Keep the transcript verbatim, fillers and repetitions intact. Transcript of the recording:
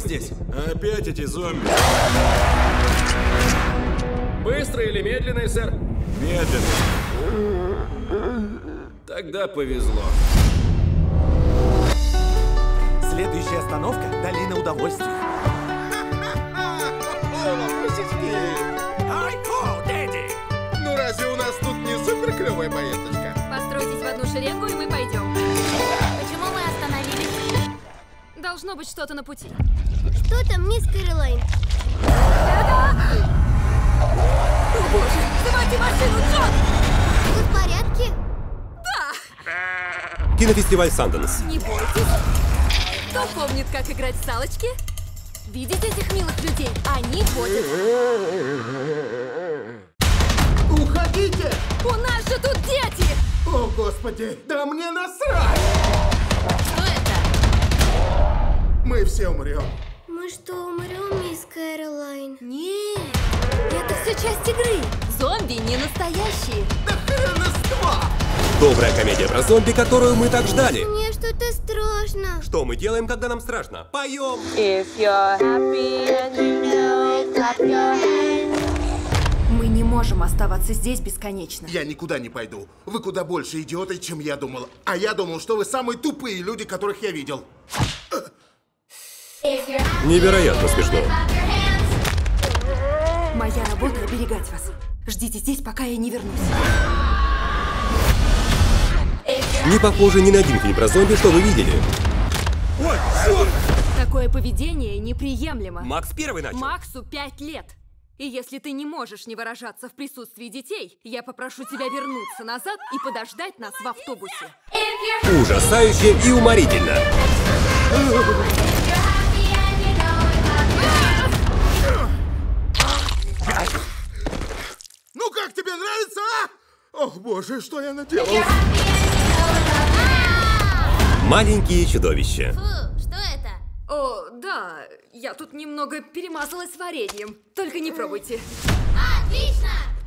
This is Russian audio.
здесь? Опять эти зомби. Быстрый или медленный, сэр? Медленно. Тогда повезло. Следующая остановка – Долина удовольствий. Ну разве у нас тут не супер клевая поездочка? Постройтесь в одну шеренгу, и мы пойдем. Почему мы остановились? Должно быть что-то на пути. Что там, мисс Кэролайн? О боже, заводи машину, Джон! Вы в порядке? Кинофестиваль Санденс. Не бойтесь. Кто помнит, как играть в салочки? Видите этих милых людей? Они водят. Уходите! У нас же тут дети! О, господи, да мне насрать! Что это? Мы все умрем. Мы что, умрем, мисс Кэролайн? Нет, это все часть игры. Зомби не настоящие. Да хреноства! Добрая комедия про зомби, которую мы так ждали. Мне что-то страшно. Что мы делаем, когда нам страшно? Поем! If you're happy and you know, clap your hands. Мы не можем оставаться здесь бесконечно. Я никуда не пойду. Вы куда больше идиоты, чем я думал. А я думал, что вы самые тупые люди, которых я видел. Невероятно смешно. Моя работа — оберегать вас. Ждите здесь, пока я не вернусь. Не похоже ни на один фильм про зомби, что вы видели. Ой, что? Такое поведение неприемлемо. Макс первый начал. Максу пять лет. И если ты не можешь не выражаться в присутствии детей, я попрошу тебя вернуться назад и подождать нас в автобусе. Ужасающе и уморительно. Ну как тебе нравится, а? Ох, боже, что я наделал? Маленькие чудовища. Фу, что это? О, да, я тут немного перемазалась вареньем. Только не пробуйте. Отлично!